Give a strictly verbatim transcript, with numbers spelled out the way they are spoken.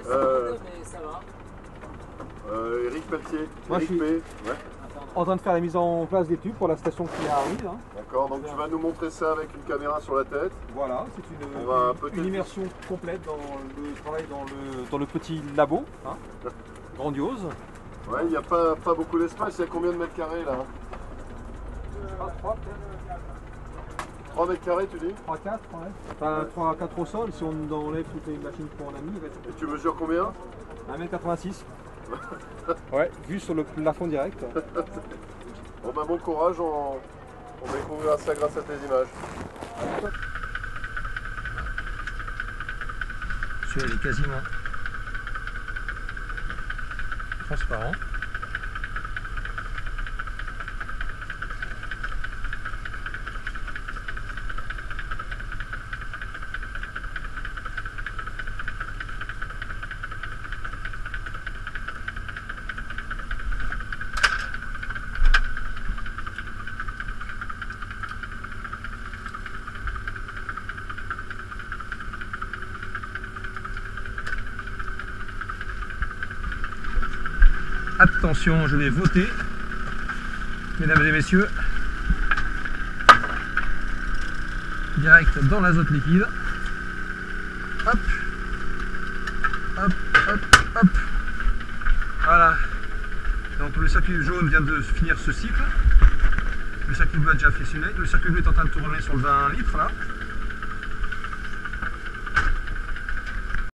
Euh, mais ça va. Euh, Eric Pelletier. Moi, Eric je suis P. Ouais. en train de faire la mise en place des tubes pour la station qui arrive. Hein. D'accord, donc tu vas nous montrer ça avec une caméra sur la tête. Voilà, c'est une, On va une, peut-être- une immersion complète dans le travail dans le, dans le petit labo. Hein. Grandiose. Ouais, il n'y a pas, pas beaucoup d'espace, il y a combien de mètres carrés là? trois mètres carrés tu dis? trois quatre, ouais. Enfin trois à quatre au sol, si on enlève toutes les machines qu'on a mis. Et tu mesures combien? un mètre quatre-vingt-six. Ouais, vu sur le plafond direct. Bon bah bon courage, on, on découvrira ça grâce à tes images. Celui-là il est quasiment transparent. Attention, je vais voter, mesdames et messieurs, direct dans l'azote liquide. Hop, hop, hop, hop. Voilà. Donc le circuit jaune vient de finir ce cycle. Le circuit bleu a déjà fait son. Le circuit bleu est en train de tourner sur le vingt litres là.